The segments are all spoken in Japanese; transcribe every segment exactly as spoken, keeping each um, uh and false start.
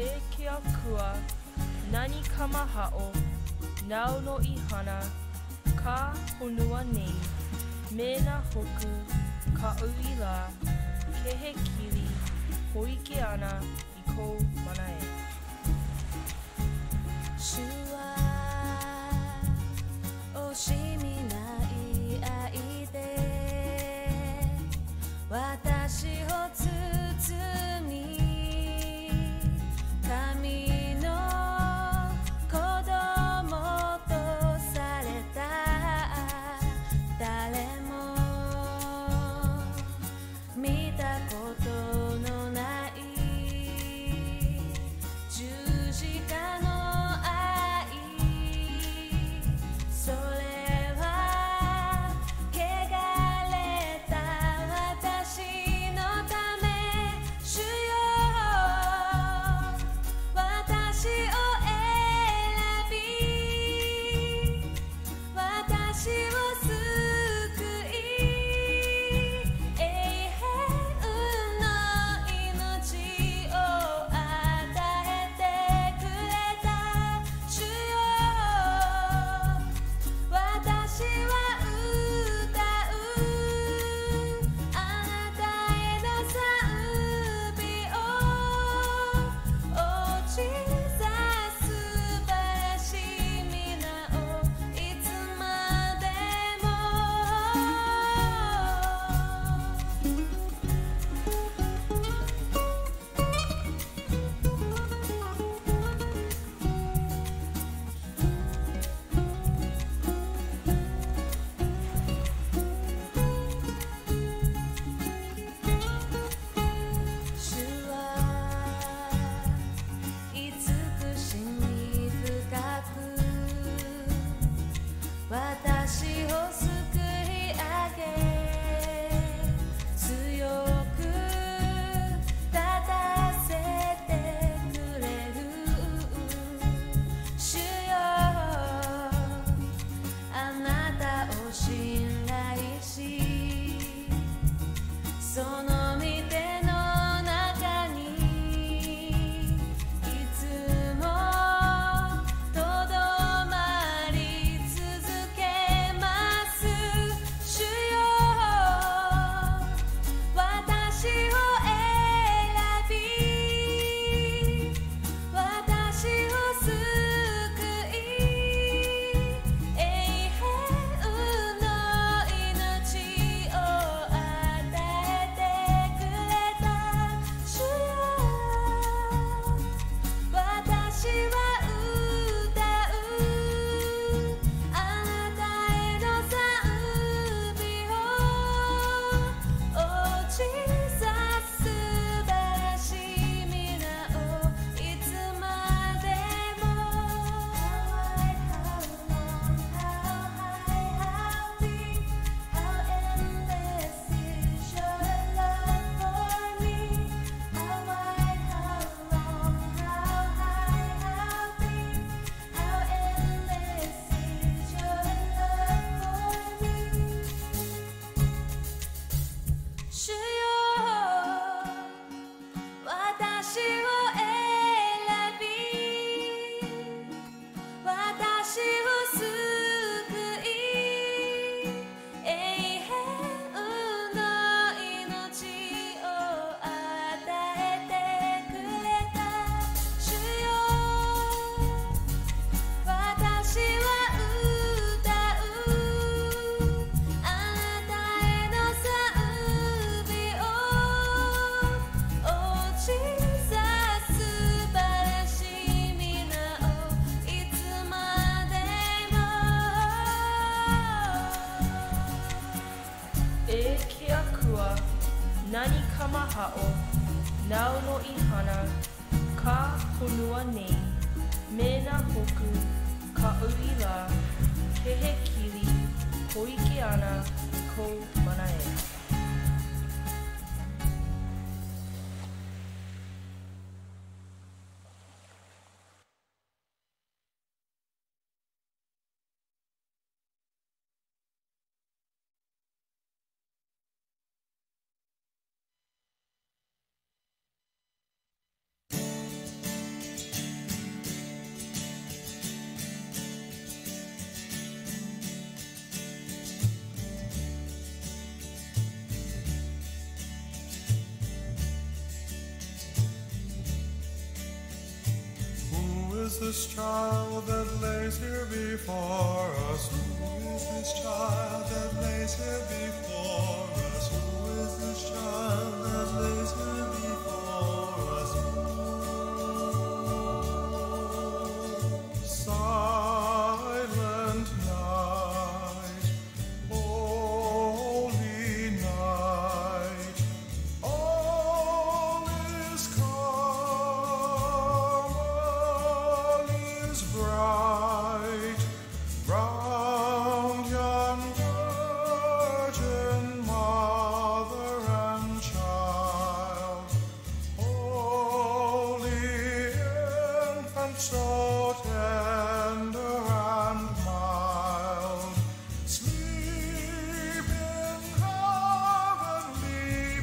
えけあくは何かまはおなおのい花かほぬわねめなほくかういらけへきりほいけあないこうまなえ主は惜しみない愛で私を包み神の子供とされた誰も見たことのない十字架の私を救い上げ強く立たせてくれる主よあなたを信頼しその御手の中にいつもとどまり続けます主よ私を選び私を救い永遠の命を与えてくれた主よ私は歌うあなたへの賛美をお小さ素晴らしい皆をいつまでも How long, how high, how deep, how endless is your love for me How wide, how long, how high, how deep, how endless is your love for me 主よ私を選び私を救い永遠の命を与えてくれた主よ私は歌うあなたへの賛美をお小さ素晴らしい皆をいつまでもえけあくは何かまはおなおのい花かほぬわねめなほくかういらけへきりほいけあないこうまなえ this child that lays here before us? Who is this child that lays here before us? Who is this child that lays here before us? Silent night, holy night, all is calm, all is bright, round yon virgin mother and child, holy infant, so tender and mild, sleep in heavenly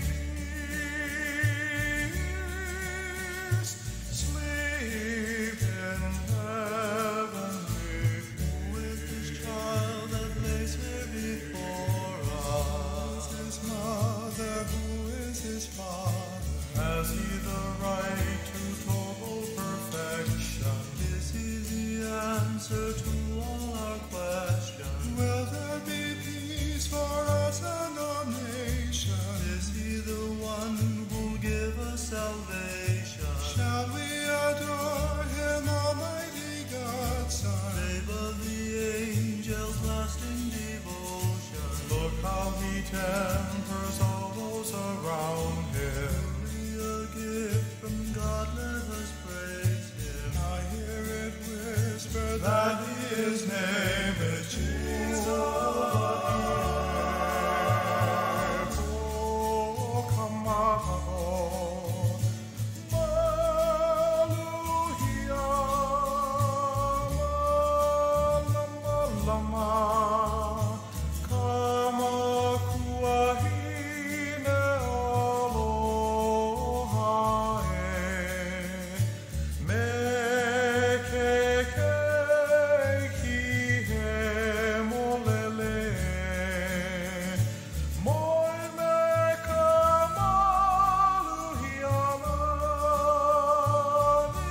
peace, sleep in heavenly peace. Who is this child that lays here before us? Who is his mother? Who is his father? Has he the right to total perfection? Is he the answer to all our questions? Will there be peace for us and our nation? Is he the one who will give us salvation? Shall we adore him, Almighty God's Son? Babe of the angels, lasting devotion. Look how he tempers all those around him. A gift from God, let us praise him. I hear it whisper that his name is Jesus. Oh, come on. Hallelujah. Lama, lama. Kama kuahine aloha e. Me ke ke ki he molele. Moi me ka maluhi alani.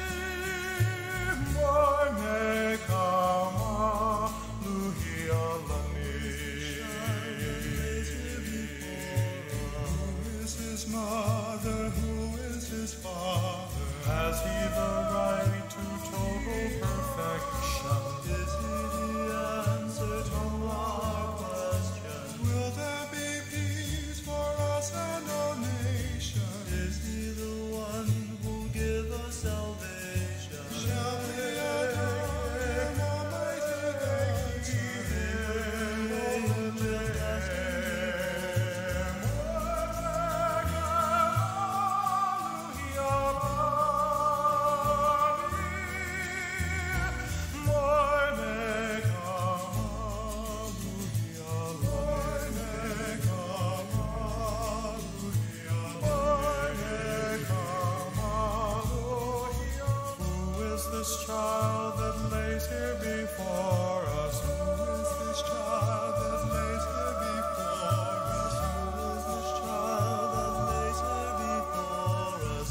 Moi me ka maluhi alani. Who is his mother? Who is his father? Has he the right to total perfection? Is he the answer to our questions? Will there be peace for us and our nation? Is he the one who will give us salvation? Shall we adore him, Almighty God? Who is this child that lays here before us? Who is this child that lays here before us? Who is this child that lays here before us?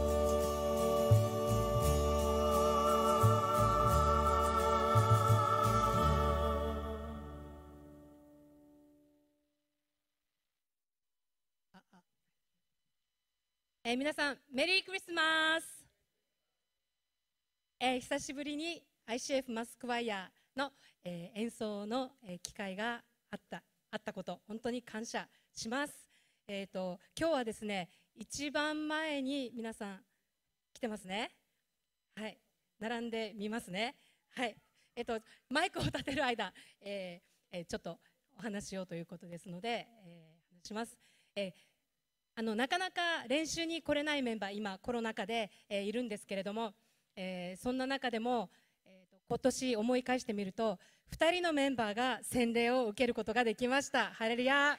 えー皆さんメリークリスマス、えー久しぶりに アイシーエフ マスクワイヤーの、えー演奏の、えー機会があったあったこと本当に感謝します。えーと今日はですね一番前に皆さん来てますね。はい、並んでみますね。はい、えっとマイクを立てる間、えーえーちょっとお話しようということですので、えー話します。えーあのなかなか練習に来れないメンバー今コロナ禍で、えーいるんですけれども、えーそんな中でも、えーと今年思い返してみるとふたりのメンバーが洗礼を受けることができました。ハレルヤ、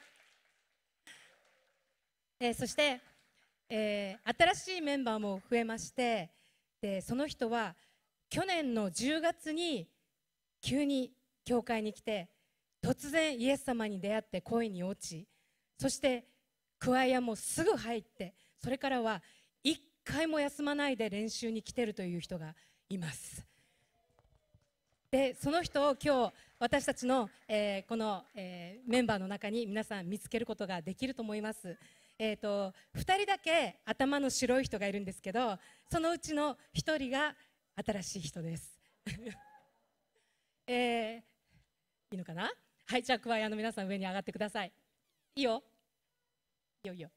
えーそして、えー新しいメンバーも増えまして、でその人は去年のじゅうがつに急に教会に来て突然イエス様に出会って恋に落ち、そしてクワイアもすぐ入って、それからは一回も休まないで練習に来てるという人がいます。でその人を今日私たちの、えーこの、えーメンバーの中に皆さん見つけることができると思います。えー、とふたりだけ頭の白い人がいるんですけど、そのうちのひとりが新しい人です。えーいいのかな。はい、じゃあクワイアの皆さん上に上がってください。いいよいいよいいよ。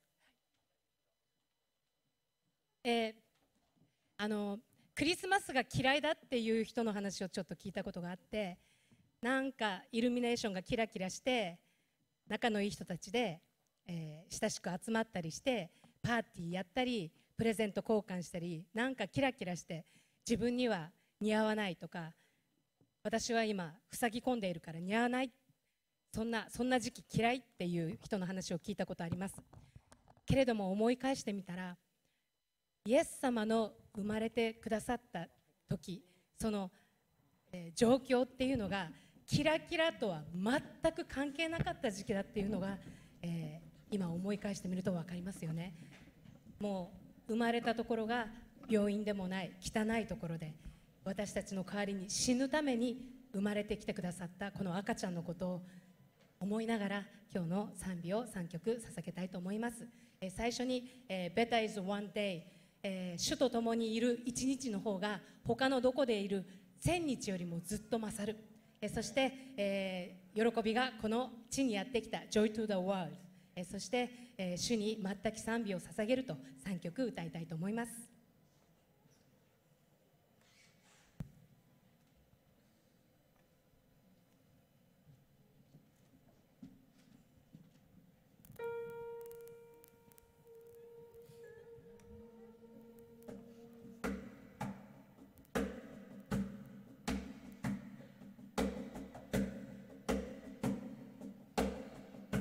えーあのクリスマスが嫌いだっていう人の話をちょっと聞いたことがあって、なんかイルミネーションがキラキラして仲のいい人たちで、えー親しく集まったりしてパーティーやったりプレゼント交換したり、なんかキラキラして自分には似合わないとか、私は今塞ぎ込んでいるから似合わない、そんなそんな時期嫌いっていう人の話を聞いたことあります。けれども思い返してみたら、イエス様の生まれてくださった時、その、えー状況っていうのがキラキラとは全く関係なかった時期だっていうのが、えー今思い返してみると分かりますよね。もう生まれたところが病院でもない汚いところで、私たちの代わりに死ぬために生まれてきてくださったこの赤ちゃんのことを思いながら今日の賛美をさんきょく捧げたいと思います。えー最初に、えー Better is one day、えー主と共にいる一日の方が他のどこでいる千日よりもずっと勝る、えーそして、えー喜びがこの地にやってきた Joy to the world、えーそして、えー主に全く賛美を捧げるとさんきょく歌いたいと思い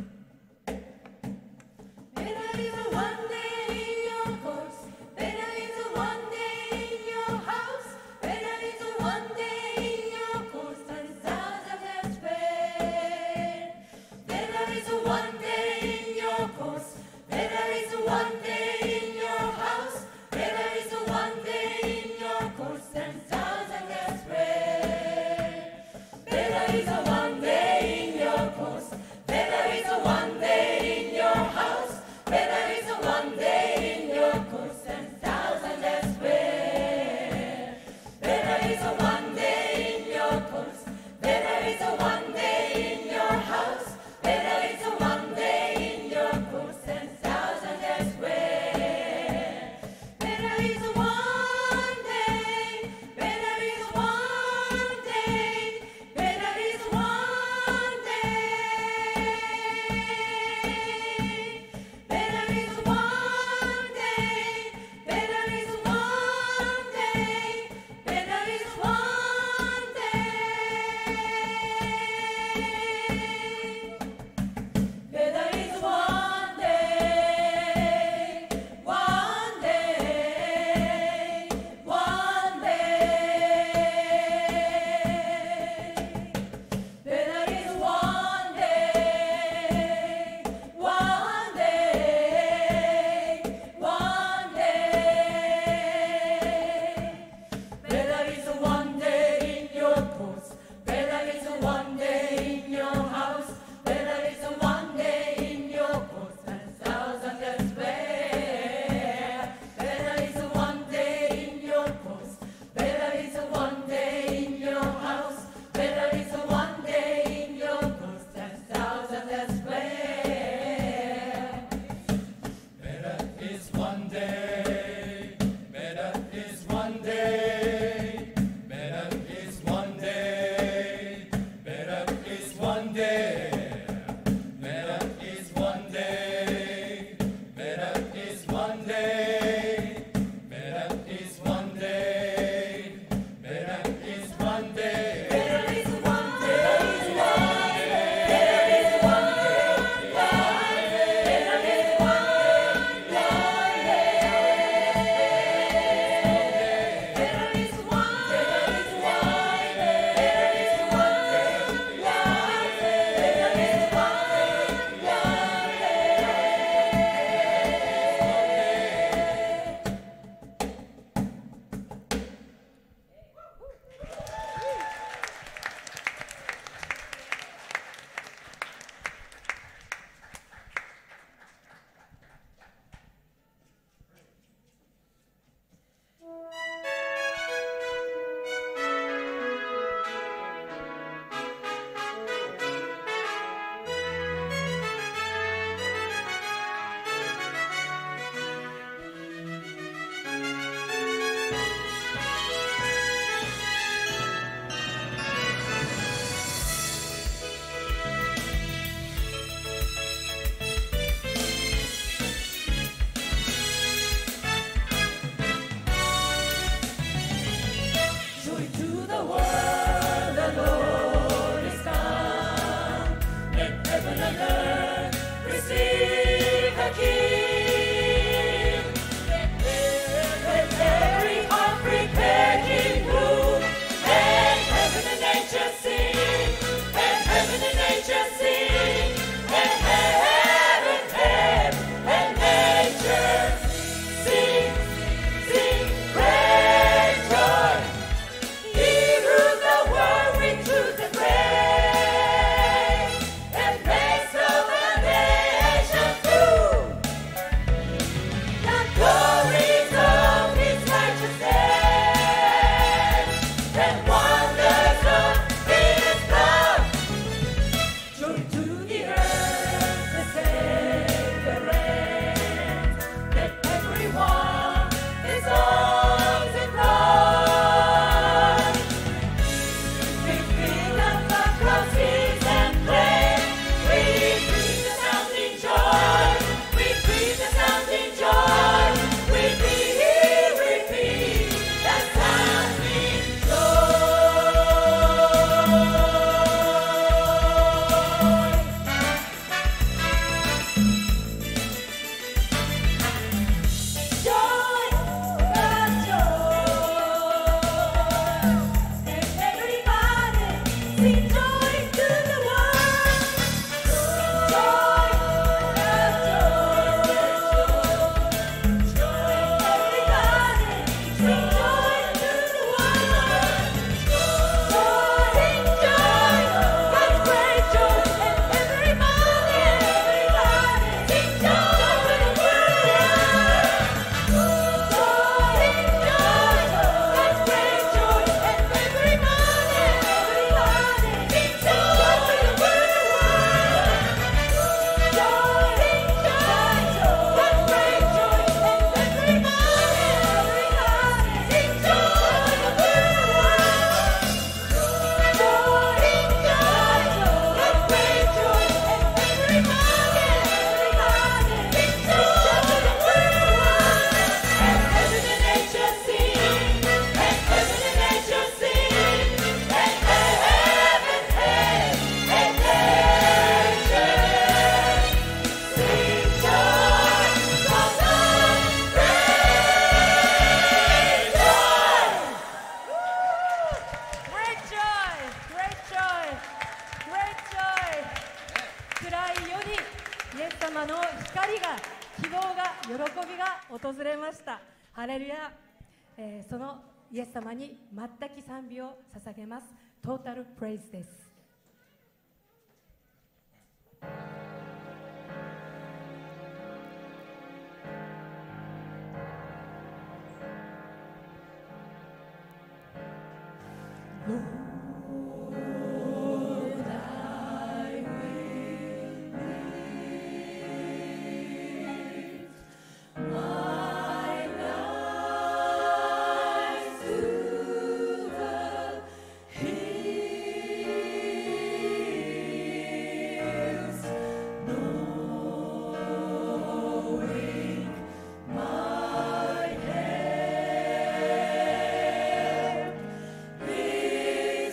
ます。Better is a one day in your course. Better is 訪れました。ハレルヤ、えー、そのイエス様に全く賛美を捧げます。トータルプレイズです。 Be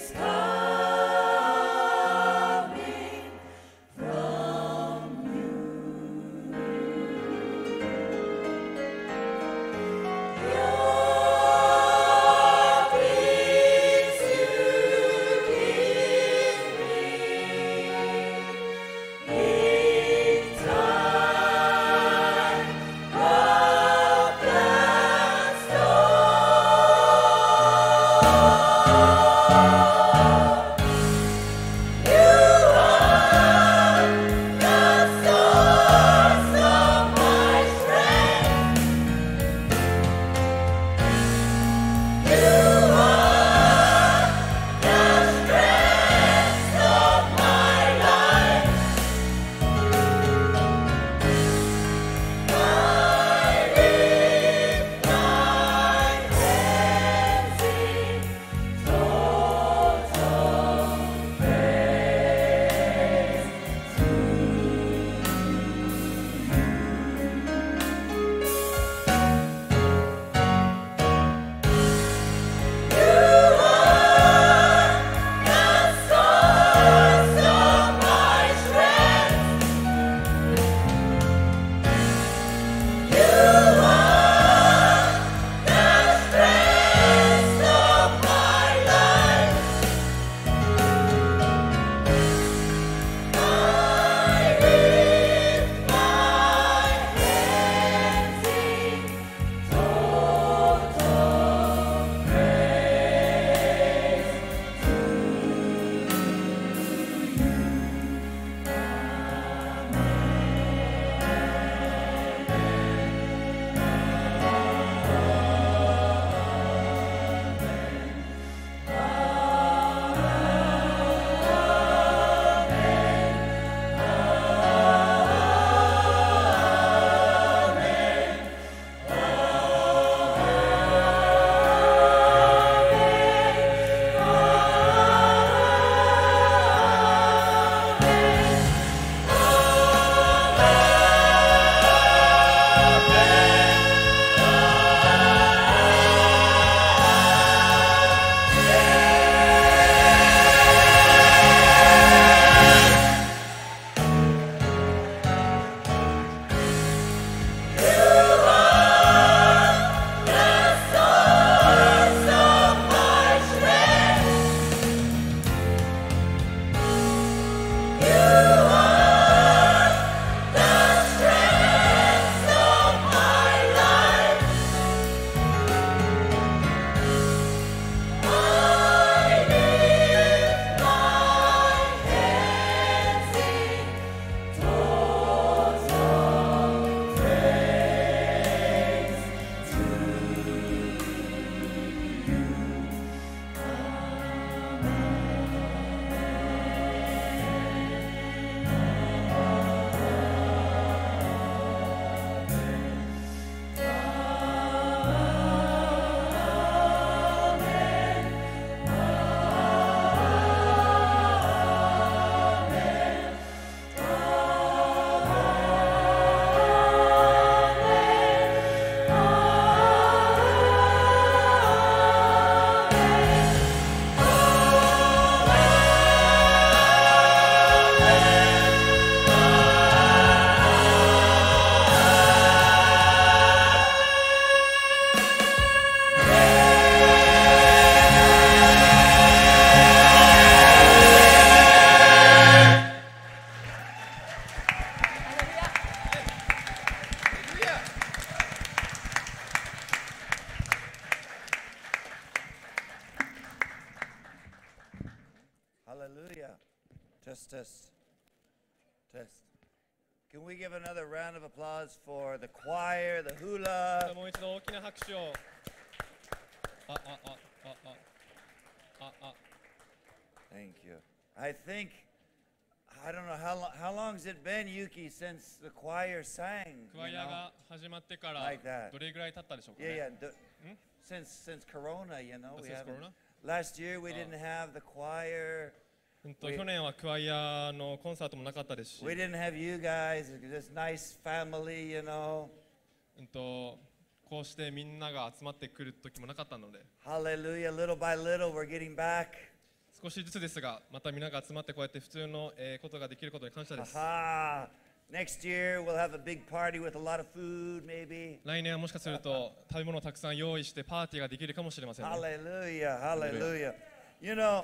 Hallelujah. Test, test, test. Can we give another round of applause for the choir, the hula? もう一度大きな拍手を。あ、あ、あ、あ、あ、あ、あ。 Thank you. I think, I don't know, how, lo- how long has it been, Yuki, since the choir sang? クワ you イア know? が始まってから Like that. どれぐらい経ったでしょうか Yeah, ね。 yeah. d- Since, since Corona, you know, we Since haven't. Corona? Last year we Oh. didn't have the choir. うんと We- 去年はクワイアのコンサートもなかったですし、 We didn't have you guys. This nice family, you know. うんとこうしてみんなが集まってくる時もなかったので、 Hallelujah. Little by little, we're getting back. 少しずつですが、またみんなが集まってこうやって普通のえーことができることに感謝です。 Aha. Next year we'll have a big party with a lot of food, maybe. 来年はもしかすると食べ物をたくさん用意してパーティーができるかもしれませんね。 Hallelujah. Hallelujah. You know,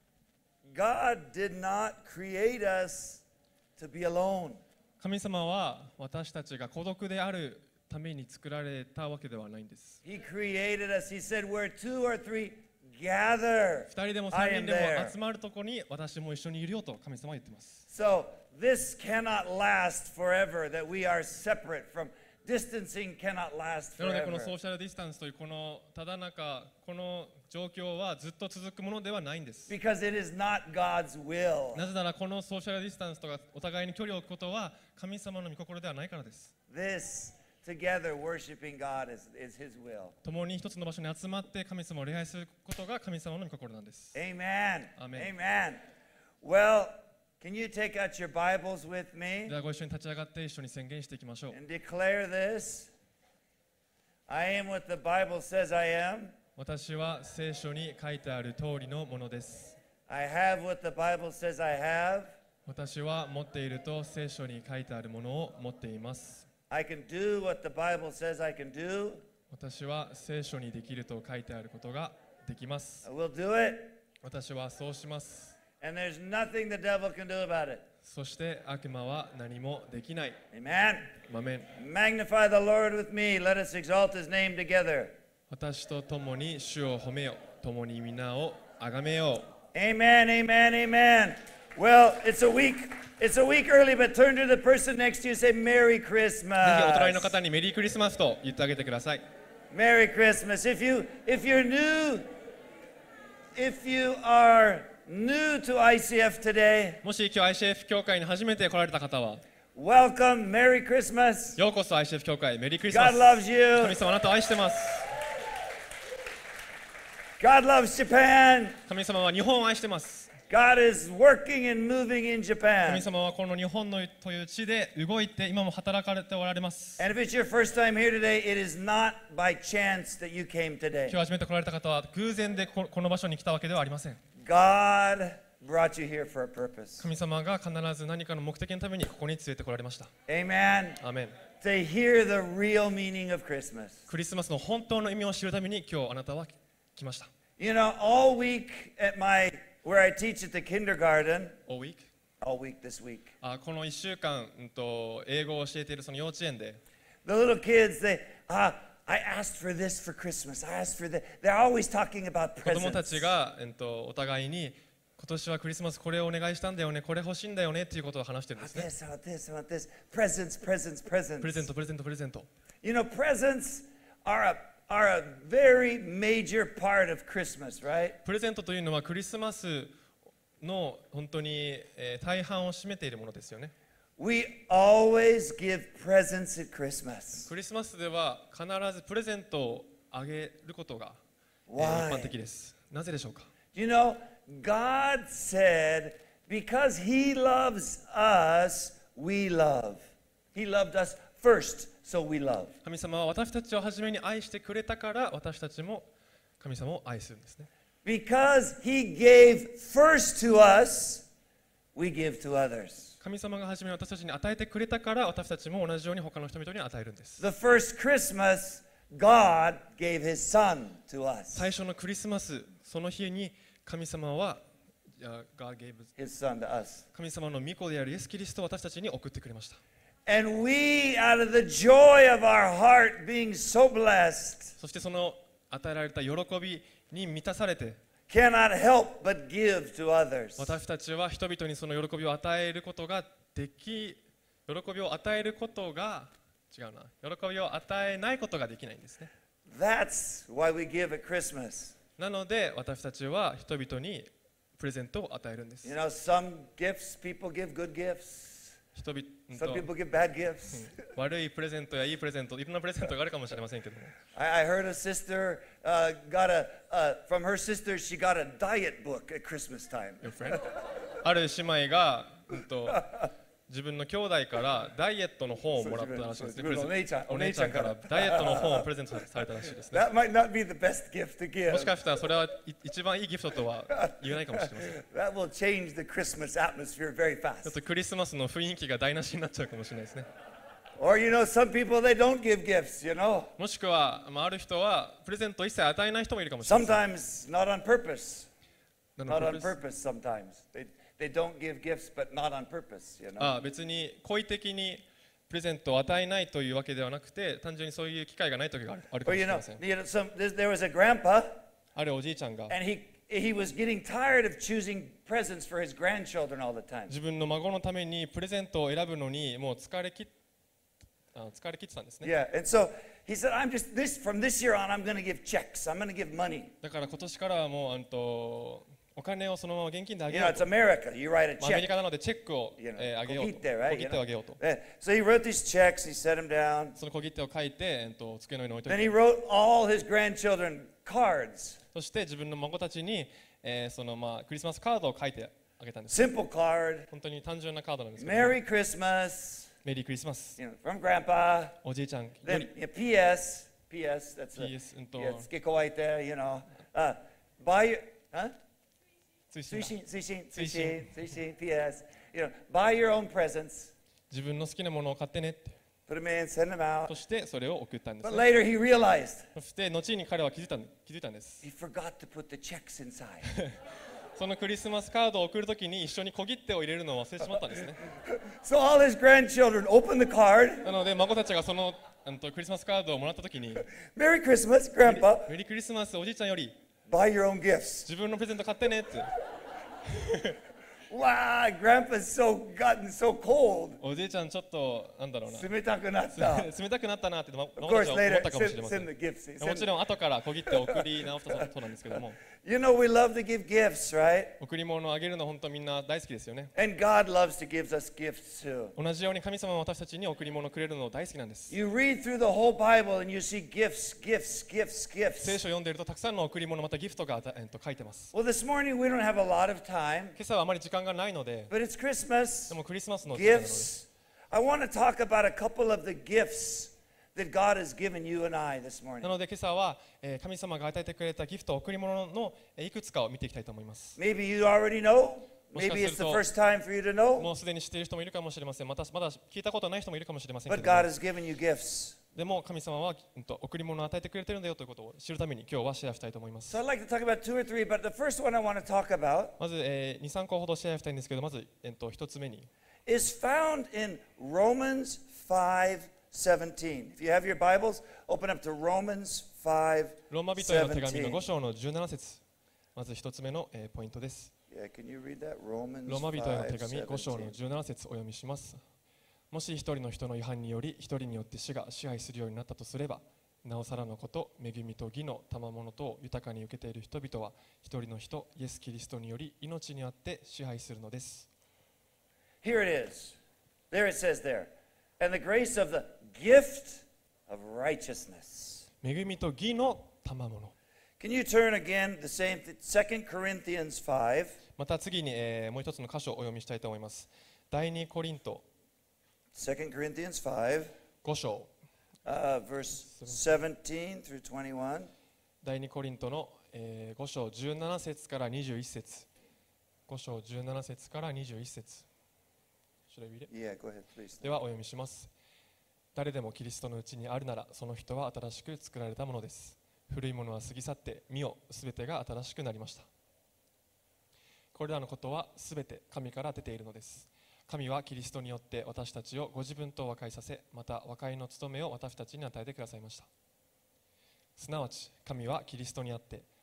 God did not create us to be alone. 神様は私たちが孤独であるために作られたわけではないんです He created us. He said, where two or three gather, 二人でも I 三 am 人でも there. 集まるところに私も一緒にいるよと神様は言っています So this cannot last forever, that we are separate from distancing cannot last なのでこの forever. ソーシャルディスタンスというこのただ中この状況はずっと続くものではないんです Because it is not God's will. なぜならこのソーシャルディスタンスとかお互いに距離を置くことは神様の御心ではないからです This together worshiping God is, is His will. 共に一つの場所に集まって神様を礼拝することが神様の御心なんです Amen. Amen. Amen. Well, can you take out your Bibles with me ではご一緒に立ち上がって一緒に宣言していきましょう and declare this? I am what the Bible says I am. 私は聖書に書いてある通りのものです I have what the Bible says I have. 私は持っていると聖書に書いてあるものを持っています I can do what the Bible says I can do. 私は聖書にできると書いてあることができます I will do it. 私はそうします And there's nothing the devil can do about it. そして悪魔は何もできない Amen. アメン Magnify the Lord with me. Let us exalt His name together. 私と共に主を褒めよ共に皆を崇めよう Amen, amen, amen. Well, it's a week. It's a week early, but turn to the person next to you and say Merry ぜひお隣の Christmas. 方にメリークリスマスと言ってあげてください Merry Christmas. If you if you're new, if you are new to I C F today, もし今日 アイシーエフ 教会に初めて来られた方は welcome. Merry Christmas. ようこそ アイシーエフ 教会メリークリスマ God ス loves 神 you. 様あなたを愛してます God loves Japan. 神様は日本を愛してます God is working and moving in 神 Japan. 様はこの日本のという地で動いて今も働かれておられます And if it's your first time here today, it is not by chance that you came 今 today. 日初めて来られた方は偶然でここの場所に来たわけではありません God brought you here for a purpose. 神様が必ず何かの目的のためにここに連れてこられました Amen. アーメン To hear the real meaning of Christmas. クリスマスの本当の意味を知るために今日あなたは来ました You know, all week at my, where I teach at the kindergarten, All week all week this week, あこのいっしゅうかん、うん、と英語を教えているその幼稚園で the little kids, they, ah, I asked for this for Christmas. I asked for that. They're always talking about 子供た presents. ちが、うん、とお互いに今年はクリスマスこれをお願いしたんだよねこれ欲しいんだよねっていうことを話してるん I です want ね this, I want this, I want this. Presents, presents, presents. プレゼントプレゼントプレゼント You know, presents are a, are a very major part of Christmas, right? プレゼントというのはクリスマスの本当に、えー大半を占めているものですよね We always give presents at Christmas. クリスマスでは必ずプレゼントをあげることが、えー Why? 一般的ですなぜでしょうか You know, God said, because He loves us, we love. He loved us first, so we love. 神様は私たちを初めに愛してくれたから私たちも神様を愛するんですね Because He gave first to us, we give to others. 神様が初めに私たちに与えてくれたから私たちも同じように他の人々に与えるんです The first Christmas, God gave His Son to us. 最初のクリスマスその日に神様は God gave us His Son to us. 神様の御子であるイエス・キリストを私たちに送ってくれました And we, out of the joy of our heart, being so blessed, そしてその与えられた喜びに満たされて cannot help but give to others. 私たちは人々にその喜びを与えることができ、喜びを与えることが違うな、喜びを与えないことができないんですね。 That's why we give at Christmas. なので私たちは人々にプレゼントを与えるんです。 You know, some gifts, people give good gifts. 人々 Some people give bad gifts. 悪いプレゼントやいいプレゼント、いろんなプレゼントがあるかもしれませんけども、 I, I heard a sister uh, got a, uh, from her sister, she got a diet book at Christmas time. Your friend? ある姉妹が、うんと、自分の兄弟からダイエットの本をもらったらしいですね。 そう自分のお姉ちゃんお姉ちゃんからダイエットの本をプレゼントされたらしいですね。 That might not be the best gift to も give. しかしたらそれはい一番いいギフトとは言えないかもしれません。ち That will change the Christmas atmosphere very ょっ fast. とクリスマスの雰囲気が台無しになっちゃうかもしれないですね。 Or, you know, some people, they don't give gifts, you know. もしくは、まあ、ある人はプレゼントを一切与えない人もいるかもしれません。 Sometimes not on purpose. なの Not で on purpose sometimes. They, they don't give gifts, but not on purpose, you know. あ別に故意的にプレゼントを与えないというわけではなくて、単純にそういう機会がない時があるあるか Or, もし you れ know, ません。 you know some, there, there was a grandpa, あるおじいちゃんが and he, he was getting tired of choosing presents for his grandchildren all the time. 自分の孫のためにプレゼントを選ぶのにもう疲れきっあ疲れ切ってたんですね。 Yeah, and so he said, I'm just, this, from this year on, I'm going to give checks. I'm going to give money. だから今年からはもうあんとお金をそのまま現金であげ You よ know, う it's と。 America. You write a まあアメリ check. カなのでチェックを、 You know, えーあげようと。 小切手, right? 小切手をあげようと。 Yeah. So he wrote these checks. He set them down. その小切手を書いて、えっと、机の上に置いとい Then て he wrote all his grandchildren cards. そして自分の孫たちに、えーそのまあクリスマスカードを書いてあげたんです。 Simple card. 本当に単純なカードなんですけど、 Merry Christmas. メリークリスマス。 You know, from Grandpa. おじいちゃんよ Then り yeah, P S. P S. That's a, P S うんと yes, Kikowaite, you know. Uh, buy your, huh? 追伸だ Suishin, Suishin, 推進 Suishin, Suishin, P S. You know, buy your own presents. 自分の好きなものを買ってねって。 Put them in, send them out. そしてそれを送ったんです But ね。 later he realized そして後に彼は気づいたん気づいたんです。 he forgot to put the checks inside. そのクリスマスカードを送るときに一緒に小切手を入れるのを忘れてしまったんですね。 So all his grandchildren opened the card. なので孫たちがそのうんとクリスマスカードをもらったときに Merry Christmas, Grandpa. メリークリスマスおじいちゃんより Buy your own gifts. 自分のプレゼント買ってねって。 Wow, Grandpa's so gotten so cold. おじいちゃんちょっとなんだろうな。 冷たくなった。 冷たくなったなって孫 Of 孫た course, ちは思 later ったかもしれ send, ませ send ん。 the gifts. もち Send, ろん後から小切手を送り直したそうなんですけども、 you know, we love to give gifts, right? 贈り物をあげるの本当みんな大好きですよね。 And God loves to give us gifts too. 同じように神様は私たちに贈り物をくれるの大好きなんです。 You read through the whole Bible and you see gifts, gifts, gifts, 聖 gifts. 書を読んでいるとたくさんの贈り物またギフトが、えっと、書いてます。 Well, this morning we don't have a lot of time, 今朝はあまり時間がないので、 but it's Christmas. でもクリスマスの時間なので、 Gifts. I want to talk about a couple of the gifts that God has given you and I this な morning. ので今朝は、えー神様が与えてくれたギフト、贈り物のえーいくつかを見ていきたいと思います。 Maybe you already know. もしか Maybe す it's る the と first time for you to know. もうすでに知っている人もいるかもしれません。またまだ聞いたことない人もいるかもしれませんけ But れども God has given you gifts. でも神様は、うんと、贈り物を与えてくれているんだよということを知るために今日はシェアしたいと思います So。I'd like to talk about two or three, but the first one I want to talk about まず、えー、に、さんこほどシェアしたいんですけど、まず、えっと、一つ目に is found in Romans five seventeen. If you have your Bibles, open up to Romans five ローマ人への手紙の seventeen. ご章のじゅうなな節、まず一つ目の、えーポイントです。 Yeah, can you read that? Romans ローマ人への手 five 紙ご章の seventeen. じゅうなな節お読みします。もし一人の人の違反により一人によって死が支配するようになったとすれば、なおさらのこと、恵みと義の賜物とを豊かに受けている人々は、一人の人、イエス・キリストにより命にあって支配するのです。 Here it is. There it says there. And the grace of the gift of righteousness. 恵みと義の賜物。 Can you turn again the same th- Second Corinthians five? また次に、えーもう一つの箇所をお読みしたいと思います。第二コリント Second Corinthians five, ご章、 uh, verse seventeen through twenty-one. 第二コリントの、えー、ご章じゅうなな節からにじゅういち節、ご章じゅうなな節からにじゅういち節。Should I read it? Yeah, go ahead, please. ではお読みします。誰でもキリストのうちにあるなら、その人は新しく作られたものです。古いものは過ぎ去って、見よ、すべてが新しくなりました。これらのことはすべて神から出ているのです。神はキリストによって私たちをご自分と和解させ、また和解の務めを私たちに与えてくださいました。すなわち神はキリストにあって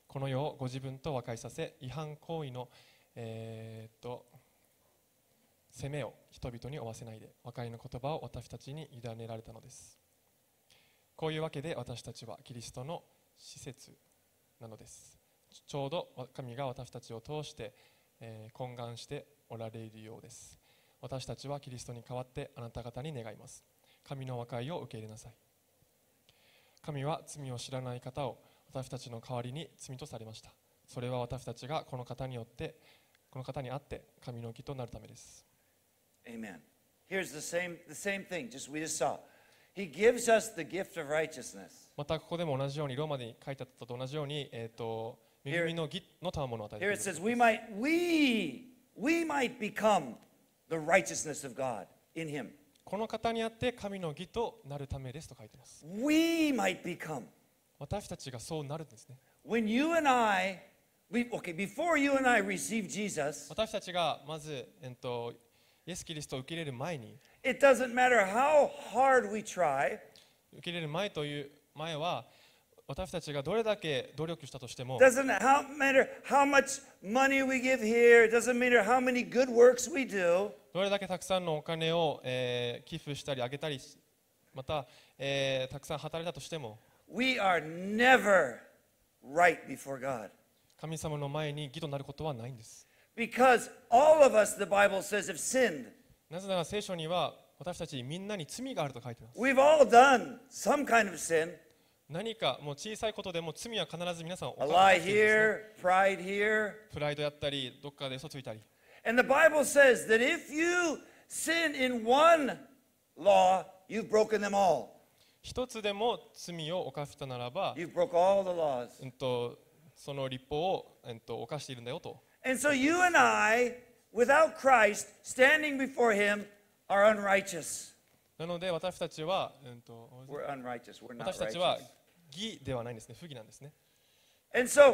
この世をご自分と和解させ、違反行為の、えー、っと責めを人々に負わせないで、和解の言葉を私たちに委ねられたのです。こういうわけで私たちはキリストの施設なのです。ちょうど神が私たちを通して、えー、懇願しておられるようです。私たちはキリストに代わってあなた方に願います。神の和解を受け入れなさい。神は罪を知らない方を私たちの代わりに罪とされました。それは私たちがこの方によってこの方にあって神の義となるためです。 Amen. Here's the same, the same thing, just we just saw. He gives us the gift of righteousness. またここでも同じようにローマに書いてあったと同じように、えー、と恵みの義の賜物を与えてく Here れ it る。 says we might, we, we might become the righteousness of God in Him. この方にあって神の義となるためですと書いています。 We might become. 私たちがそうなるんですね。 When you and I, we, okay, before you and I receive Jesus, 私たちがまず、えー、とイエス・キリストを受け入れる前に、 it doesn't matter how hard we try, 受け入れる前という前は、私たちがどれだけ努力したとしても、 doesn't how, matter how much money we give here, it doesn't matter how many good works we do, どれだけたくさんのお金を、えー寄付したりあげたり、また、えーたくさん働いたとしても、 we are never right before God. 神様の前に義となることはないんです。 Because all of us, the Bible says, have sinned. なぜなら聖書には私たちみんなに罪があると書いています。 We've all done some kind of sin. 何かもう小さいことでも罪は必ず皆さん A 犯 lie しているんですね。 here, pride here. プライドやったり、どっかで嘘ついたり。 And the Bible says that if you sin in one law, you've broken them all. 一つでも罪を犯したならば、 You've broke all the laws. うんとその立法を、うんと犯しているんだよと。 And so you and I, without Christ, standing before Him, are unrighteous. なので私たちは、うんと We're unrighteous. We're not 私たちは righteous. 義ではないんですね、不義なんですね。 And so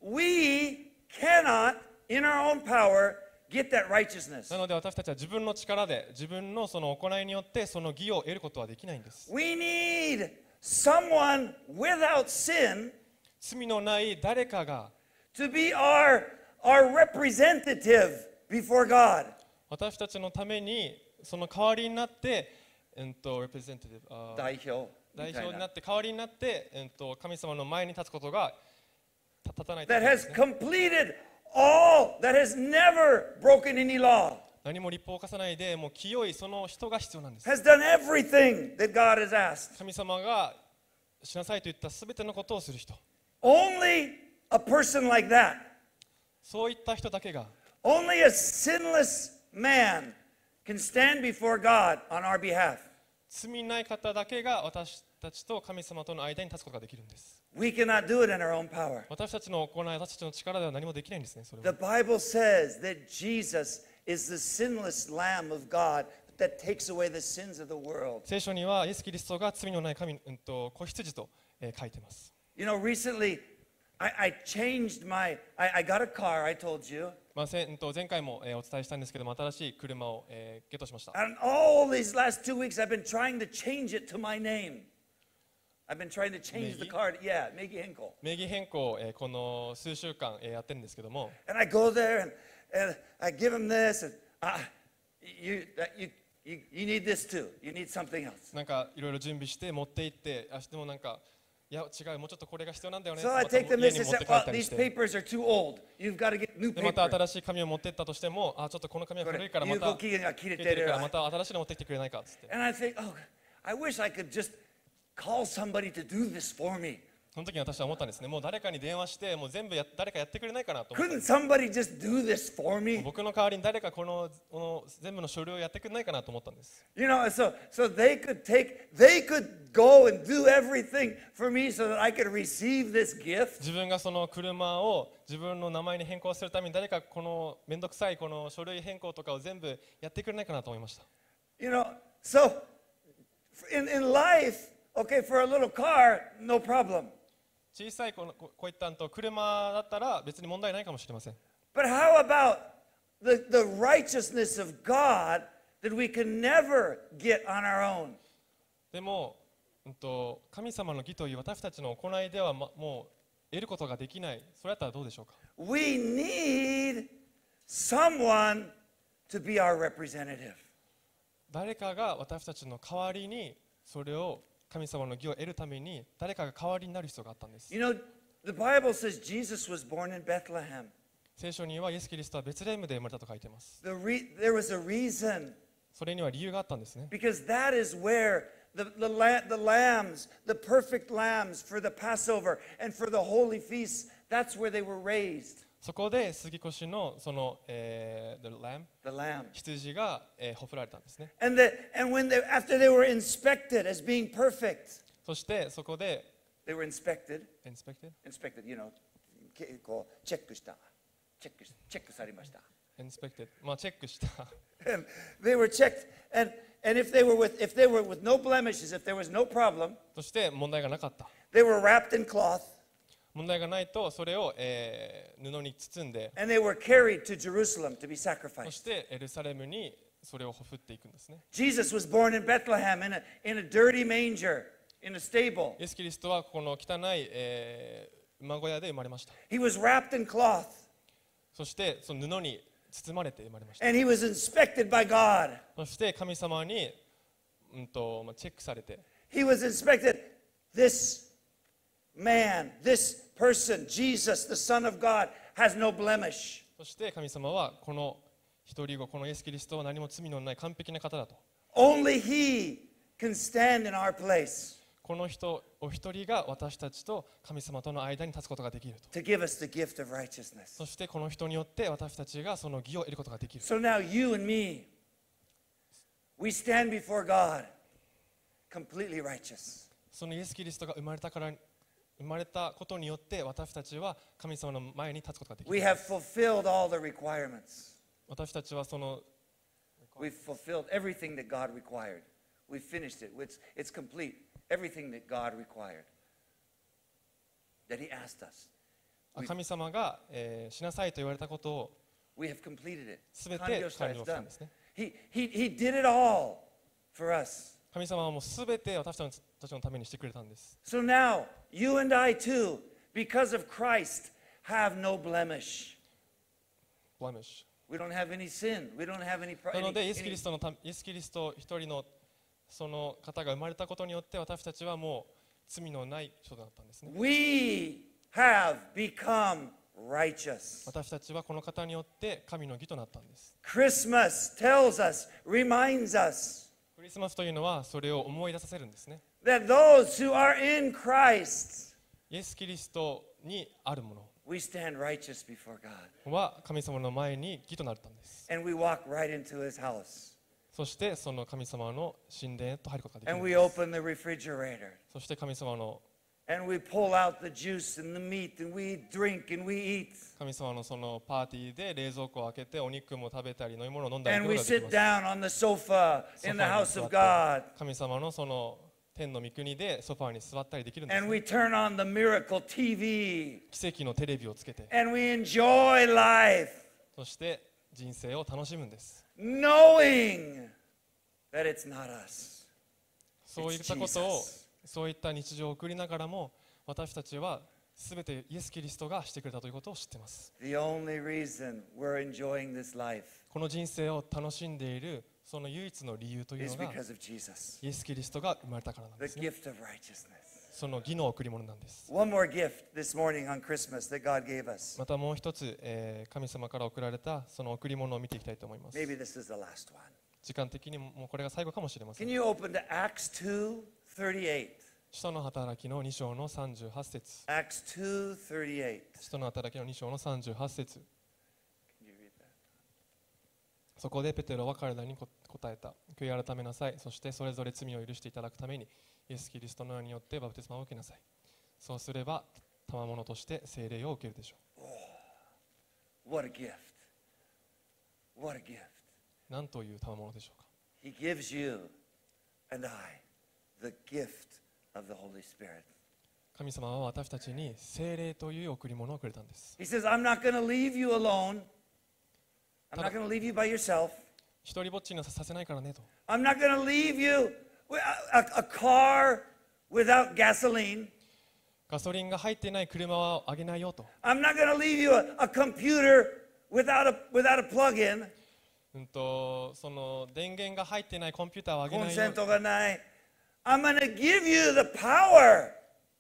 we cannot, in our own power, get that righteousness. なので私たちは自分の力で、自分のその行いによってその義を得ることはできないんです。 We need someone without sin 罪のない誰かが to be our, our representative before God. 私たちのためにその代わりになって、うんと、representative、あー代表。 代表になって代わりになって、うんと、神様の前に立つことがた立たないとい That けないで has すね。 completed all, that has never broken any law, 何も立法を犯さないで、もう清いその人が必要なんです。 has done everything that God has asked. 神様がしなさいと言ったすべてのことをする人。 Only a person like that, そういった人だけが only a sinless man can stand before God on our behalf. 罪ない方だけが私たちと神様との間に立つことができるんです。 We cannot do it in our own power. 私たちの行い、私たちの力では何もできないんですね。それ The は Bible says that Jesus is the sinless Lamb of God that takes away the sins of the world. 聖書にはイエス・キリストが罪のない神、うんと、子羊と、えー書いています。 You know, recently I, I changed my, I, I got a car, I told you. まあせんうんと、前回も、えーお伝えしたんですけども、新しい車を、えーゲットしました。 And all these last two weeks I've been trying to change it to my name. I've been trying to change the Megi? car. Yeah, Megi Henkel. 名義変更を、えーこの数週間、えーやってるんですけども、 And I go there and, and I give him this and uh, you, that you, you, you need this too. You need something else. なんかいろいろ準備して持って行って、あでもなんか、いや違う、もうちょっとこれが必要なんだよね。 So I また take them 家 this に and 持っ say, て帰っ well, たり these して。 papers are too old. You've got to get new でまた paper. 新しい紙を持ってったとしても、あちょっとこの紙はこれ古いからまた有効期限が切れてる切れてるからまた新しいの持ってきてくれないかっつって。 And I think, oh, I wish I could just call somebody to do this for me. その時に私は思ったんですね。もう誰かに電話してもう全部や誰かやってくれないかなと思って。 Couldn't somebody just do this for me? 僕の代わりに誰かこのこの全部の書類をやってくれないかなと思ったんです。 You know, so so they could take, they could go and do everything for me so that I could receive this gift. 自分がその車を自分の名前に変更するために誰かこのめんどくさいこの書類変更とかを全部やってくれないかなと思いました。 You know, so in, in life, okay, for a little car, no problem. 小さいこのここういったんと車だったら別に問題ないかもしれません。 But how about the, the righteousness of God that we can never get on our own? でも、うんと、神様の義という私たちの行いでは、ま、も得ることができない、それだったらどうでしょうか。 We need someone to be our representative. 誰かが私たちの代わりにそれを神様の義を得るために誰かが代わりになる必要があったんです。 You know, the Bible says Jesus was born in Bethlehem. 聖書にはイエス・キリストはベツレヘムで生まれたと書いています。 The re- there was a reason, それには理由があったんですね。 because that is where the, the, la- the lambs, the perfect lambs for the Passover and for the holy feasts, that's where they were raised. そこで杉越のその、えー、the lamb The lamb. 羊が、えー、ほふられたんですね。 And, the, and when they, after they were inspected as being perfect, そしてそこで they were inspected, inspected inspected, you know, けこうチェックした、チェックしチェックされました。 inspected まあチェックした。 And they were checked, and, and if they were with if they were with no blemishes, if there was no problem, そして問題がなかった。 they were wrapped in cloth 問題がないとそれを、えー、布に包んで、 and they were carried to Jerusalem to be そ sacrificed. してエルサレムにそれをほふっていくんですね。 Jesus was born in Bethlehem in a, in a dirty manger in a stable. イエス・キリストはこの汚い、えー、馬小屋で生まれました。 He was wrapped in cloth そしてその布に包まれて生まれました。 and he was inspected by God. そして神様に、うんとまあ、チェックされて、 He was inspected. This man, this person, Jesus, the Son of God, has no blemish. そして神様はこの一人子、このイエス・キリストは何も罪のない完璧な方だと。 Only he can stand in our place この人お一人が私たちと神様との間に立つことができると。 to give us the gift of righteousness. そしてこの人によって私たちがその義を得ることができる。 So now you and me, we stand before God completely righteous. そのイエス・キリストが生まれたから生まれたことによって私たちは神様の前に立つことができ We る。 have fulfilled all the requirements. 私たちはその We've fulfilled everything that God required. We've finished it. It's, it's complete. Everything that God required, that He asked us. 神様が、えーしなさいと言われたことを We have completed it. すべて完了した。 完 It's 了した done. んですね。 He, he, he did it all for us. 神様はもうすべて私たちのためにしてくれたんです。 So now, you and I too, because of Christ, have no blemish. blemish We don't have any sin. We don't have any な pride. のでイエス・キリストのたイエス・キリスト一人のその方が生まれたことによって私たちはもう罪のない人だったんですね。 We have become righteous. 私たちはこの方によって神の義となったんです。 Christmas tells us, reminds us クリスマスというのはそれを思い出させるんですね。 that those who are in Christ, イエス・キリストにあるもの we stand righteous before God. は神様の前に義となったんです。 And we walk right into His house. そしてその神様の神殿へと入ることができる And ん we です。 open the refrigerator. そして神様の And we pull out the juice and the meat. And we drink and we eat. 神様のそのパーティーで冷蔵庫を開けてお肉も食べたり飲み物を飲んだり And と we いうことができ sit ます。 down on the sofa ソ in フ the ァーに house 座 of って God. 神様のその天の御国でソファーに座ったりできるんです And ね、 we turn on the miracle T V. 奇跡のテレビをつけて And we enjoy life, そして人生を楽しむんです。 knowing that it's not us. そういったことを Jesus. そういった日常を送りながらも私たちは全てイエス・キリストがしてくれたということを知っています。 The only reason we're enjoying this life この人生を楽しんでいるその唯一の理由という is のが because of Jesus, イエス・キリストが生まれたからなん the ですね。 gift of righteousness. その義の贈り物なんです。 One more gift this morning on Christmas that God gave us. またもう一つ、えー神様から贈られたその贈り物を見ていきたいと思います。 Maybe this is the last one. 時間的にももうこれが最後かもしれませ Can ん。 you open to Acts two thirty-eight? 使徒の働きのに章のさんじゅうはち節。 Acts two thirty-eight. 使徒の働きのに章のさんじゅうはち節。 Can you read that? そこでペテロは彼らにこ答えた。悔い改めなさい。そしてそれぞれ罪を許していただくためにイエス・キリストの名によってバプテスマを受けなさい。そうすれば賜物として聖霊を受けるでしょ What a gift. What a gift. う。なんという賜物でしょうか。 He gives you and I the gift of the Holy Spirit. 神様は私たちに聖霊という贈り物をくれたんです。 He says, I'm not going to leave you alone. I'm not going to leave you by yourself. 一人ぼっちにはさせないからねと。 I'm not going to leave you with a, a, a car without gasoline. ガソリンが入っていない車はあげないよと。 I'm not going to leave you a, a computer without a, without a plug-in. うんとその電源が入っていないコンピューターはあげコンないよ。 セントがない。I'm going to give you the power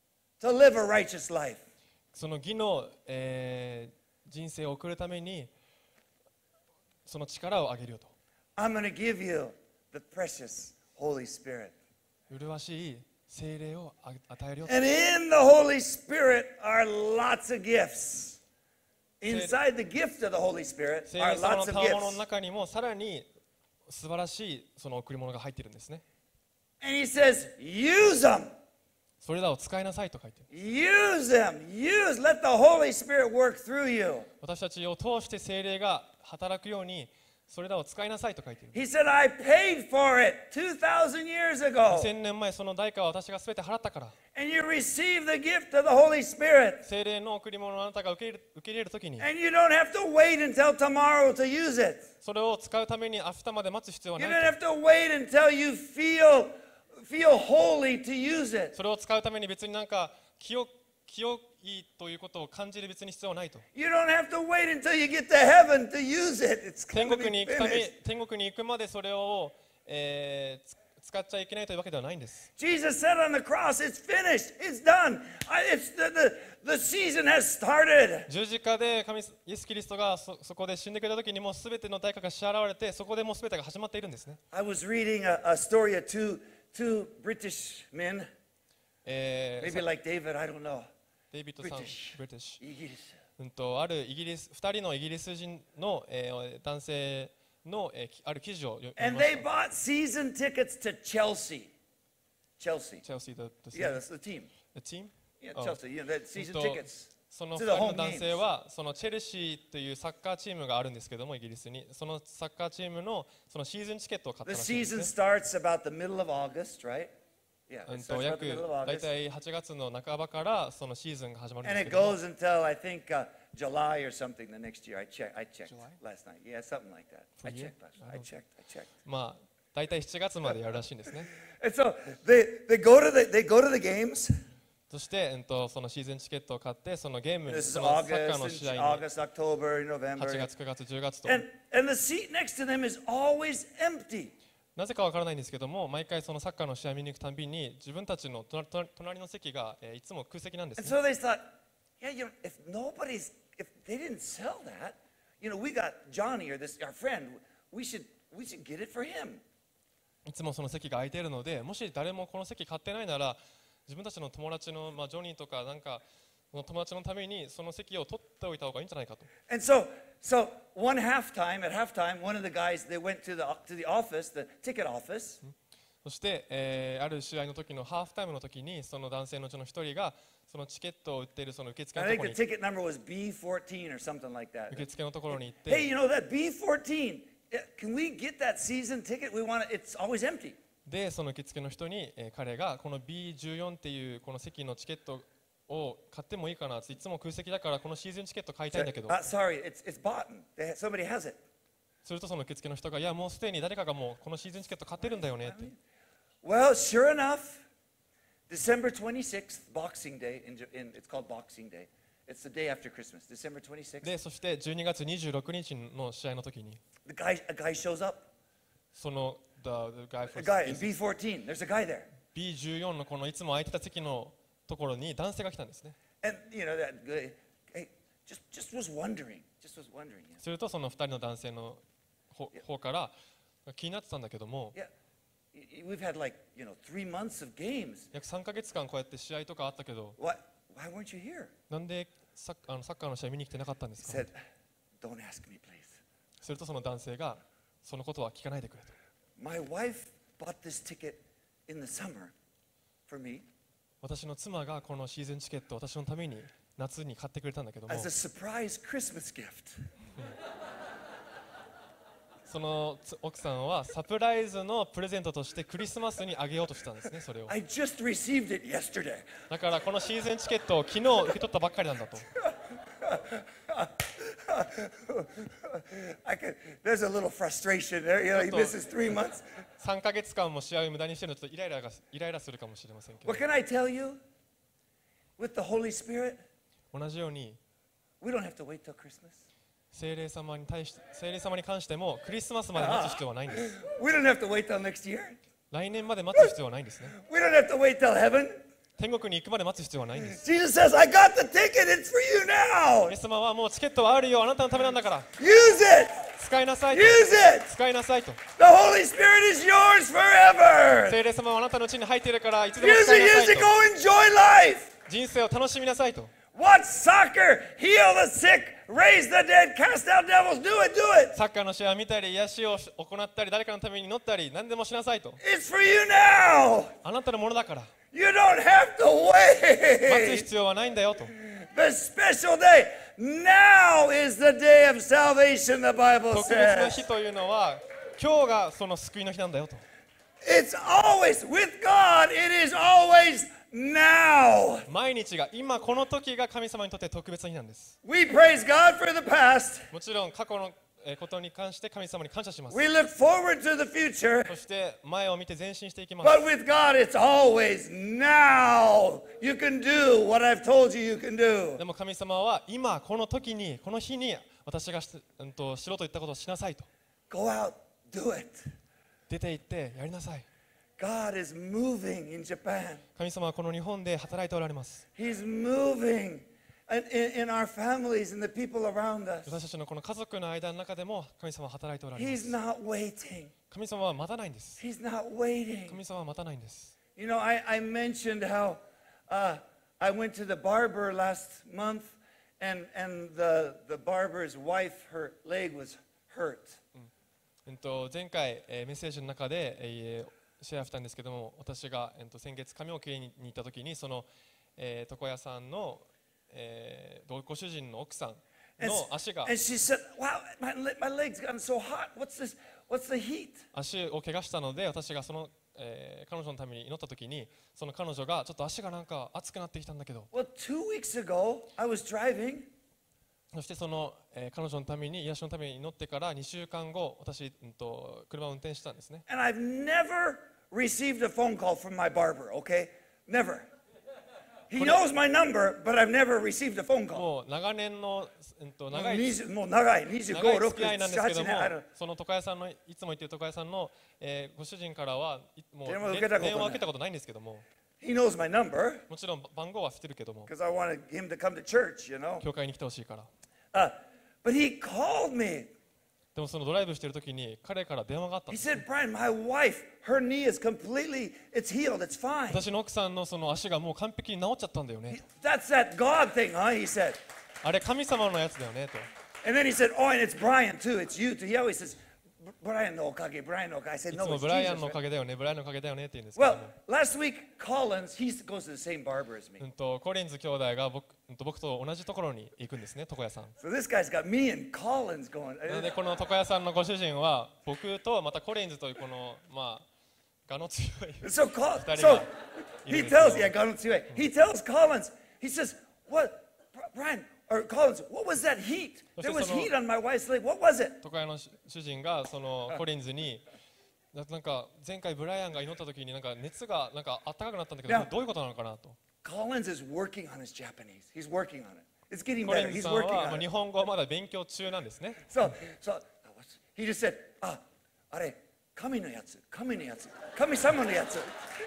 to live a righteous life. その義の、えー人生を送るためにその力をあげるよと。 I'm going to give you the precious Holy Spirit. 麗しい聖霊をあ与えるよと。 And in the Holy Spirit are lots of gifts. Inside the gift of the Holy Spirit 聖 are 霊様の lots of 賜物の gifts. 中にもさらに素晴らしいその贈り物が入っているんですね。 And he says, use them. それらを使いなさいと書いている。 Use them. Use. Let the Holy Spirit work through you. 私たちを通して聖霊が働くようにそれらを使いなさいと書いている。 He said, I paid for it two thousand years ago. にせんねんまえその代価は私がすべて払ったから。 And you receive the gift of the Holy Spirit. 聖霊の贈り物をあなたが受け入れる受け入れるときに And you don't have to wait until tomorrow to use it. それを使うために明日まで待つ必要は You な don't いと。 have to wait until you feel feel holy to use it. それを使うために別になんか清清いということを感じる別に必要はないと。 You don't have to wait until you get to heaven to use it. It's 天 going to 国 be に行くため finished. 天国に行くまでそれを、えーつ使っちゃいけないというわけではないんです。 Jesus said on the cross, it's finished. It's done. I- It's the, the, the season has started. 十字架で神イエス・キリストが そ, そこで死んでくれた時にもうすべての代価が支払われてそこでもうすべてが始まっているんですね。 I was reading a, a story of two, two British men, えー maybe like David, I don't know. デイビッドさん、 British ブリティッシュ、 イギリス。 うんと、あるイギリスふたりのイギリス人の、えー男性の、えーきある記事を読み And まし they た。 bought season tickets to Chelsea. Chelsea. チェルシーだですね。 Yeah, that's the team. The team? Yeah, Oh. Chelsea. You know, that season うんと tickets. その To ふ the たり home の男性はそのチェルシーというサッカーチームがあるんですけどもイギリスにそのサッカーチームのそのシーズンチケットを買った The らしいんです season ね。 starts about the middle of August, right? Yeah, う it ん starts と about 約 the middle of 大 August. 体はちがつの半ばからそのシーズンが始まるん And です it けども goes until I think uh, July or something the next year. I checked. I checked July? last night. Yeah, something like that. For I you? checked last night. I I don't- checked. I checked. まあ大体しちがつまでやるらしいんですね。 And so they, they go to the they go to the games. そして、うんと、そのシーズンチケットを買ってそのゲーム This そ is のサッカ August, ーの and 試合に August, October, はち November. がつくがつじゅうがつと And and the seat next to them is always empty. なぜかわからないんですけども毎回そのサッカーの試合見に行くたびに自分たちの隣隣隣の席が、えーいつも空席なんです And ね。 so they thought, yeah, you know, if nobody's, if they didn't sell that, you know, we got Johnny or this our friend. We should we should get it for him. いつもその席が空いているのでもし誰もこの席買ってないなら自分たちの友達の、まあ、ジョニーとかなんかその友達のためにその席を取っておいた方がいいんじゃないかと。 And so, so one halftime, at halftime, one of the guys, they went to the to the office, the ticket office, そして、えーある試合の時のハーフタイムの時にその男性のうちの一人がそのチケットを売っているその受付の I と think ころ the に ticket number was B fourteen or something like that. 受付のところに行っ Hey, て you know that B fourteen? eh, Can we get that season ticket? We want it. It's always empty. でその受付の人に、えー彼がこの ビーじゅうよん っていうこの席のチケットを買ってもいいかなっていつも空席だからこのシーズンチケット買いたいんだけど Uh, sorry, it's it's bought. They, somebody has it. するとその受付の人がいやもうすでに誰かがもうこのシーズンチケット買ってるんだよねって Well, sure enough, December twenty-sixth, Boxing Day. In, J- in it's called Boxing Day. It's the day after Christmas. December twenty-sixth. でそしてじゅうにがつにじゅうろくにちの試合の時に The guy, a guy shows up. その the, the guy A for guy in B fourteen. There's a guy there. ビーじゅうよん のこのいつも空いてた席のところに男性が来たんですね。 And you know that guy, hey, just just was wondering, just was wondering. Yeah, するとそのふたりの男性の方方から気になってたんだけども yeah. y- y- We've had like you know three months of games. 約さんかげつかんこうやって試合とかあったけど Why why weren't you here? なんでサッあのサッカーの試合見に来てなかったんで He すか said, "Don't ask me, please. するとその男性がそのことは聞かないでくれと My wife bought this ticket in the summer for me 私の妻がこのシーズンチケットを私のために夏に買ってくれたんだけども as a surprise Christmas gift." そのつ奥さんはサプライズのプレゼントとしてクリスマスにあげようとしたんですねそれを I just received it yesterday. だからこのシーズンチケットを昨日受け取ったばっかりなんだと I could, there's a little frustration there. You know, he misses three months. さんかげつかんも試合を無駄にしてるのちょっとイライラがイライラするかもしれませんけど What can I tell you? with the Holy Spirit, 同じように we don't have to wait till Christmas. 聖霊様に対し聖霊様に関してもクリスマスまで待つ必要はないんです。 We don't have to wait till next year. 来年まで待つ必要はないんですね。 We don't have to wait till heaven. 天国に行くまで待つ必要はないんです。 Jesus says, I got the ticket, it's for you イ now. エス様はもうチケットはあるよ、あなたのためなんだから Use it. 使いなさいと Use it. 使いなさいと The Holy Spirit is yours forever. 聖霊様はあなたのうちに入っているからいつでも Use 使い it, な use さい it, と go enjoy life. 人生を楽しみなさいと Watch soccer, heal the sick, raise the dead, cast out devils. Do it, do it. サッカーの試合を見たり癒しを行ったり誰かのために祈ったり何でもしなさいと It's for you now. あなたのものだから You don't have to 待つ wait. 必要はないんだよと The special day. Now is the day of salvation, the Bible 特別な says. 日というのは今日がその救いの日なんだよと It's always, with God, it is always now. 毎日が今この時が神様にとって特別な日なんです We praise God for the past. もちろん過去のえーことに関して神様に感謝します We look forward to the future. そして前を見て前進していきます But with God, it's always now. You can do what I've told you you can do. でも神様は今この時にこの日に私がし、うん、としろと言ったことをしなさいと Go out, do it. 出て行ってやりなさい God is moving in Japan. 神様はこの日本で働いておられます He's moving in, in, in our families and the people around us. 私たちのこの家族の間の中でも神様は働いておられま He's す not waiting. 神様は待たないんです He's not waiting. 神様は待たないんです You know, I, I mentioned how uh, I went to the barber last month, and, and the, the barber's wife, her leg was hurt. えっと前回、えーメッセージの中で、えーシェアしたんですけども私が、えっと先月髪を切りに行った時にその、えー床屋さんの、えーご主人の奥さん And, の足が and she said, wow, my, le- my leg's gotten so hot. What's this? What's the heat? 足を怪我したので私がその、えー彼女のために祈った時にその彼女がちょっと足がなんか熱くなってきたんだけど Well, two weeks ago, I was driving, そしてその、えー彼女のために癒しのために祈ってからにしゅうかんご私、うん、と車を運転したんですね and I've never received a phone call from my barber, okay? Never. He knows my number, but I've never received a phone call. もう長年の、うん、と長いにじゅうもう長い、にじゅうご、 長いろく、 付き合いなんですけどもはちねんある。 その床屋さんのいつも言ってる床屋さんの、えーご主人からはいもう電話受けたことない電話を受けたことないんですけども He knows my number もちろん番号は知ってるけども because I wanted him to come to church, you know. 教会に来てほしいから Uh, but he called me. でもそのドライブしてる時に彼から電話があったん He です said, Brian, my wife, her knee is completely, it's healed, it's fine. 私の奥さんのその足がもう完璧に治っちゃったんだよね That's that God thing, huh? He said. あれ神様のやつだよねと And then he said, oh, and it's Brian too, it's you too. He always says, Brian no okage, Brian no okage. I said, いつ no, も it's ブライアン Jesus. のお right? かげだよねブライアンのおかげだよねって言うんですけど Well, も last week, Collins, he goes to the same barber as me. うんとコリンズ兄弟が僕,、うん、と僕と同じところに行くんですね床屋さん So this guy's got me and Collins going. なのでこの床屋さんのご主人は僕とまたコリンズというこのまあ我の強い So, Col- 二人が so いる he んですけど tells, yeah, God knows you. He tells Collins, he says, what, Br- Brian, or Collins, what was that heat? There was heat on my wife's leg. What was it? 床屋の主主人がそのコリンズにななんか前回ブライアンが祈った時になんか熱がなんか暖かくなったんだけど Now- どういうことなのかなと Collins is working on his Japanese. He's working on it. It's getting コリ better. ンズ He's さんは working ま on あ it. 日本語はまだ勉強中なんですね So, so he just said, ah, あれ、神のやつ、神のやつ、神様のやつ。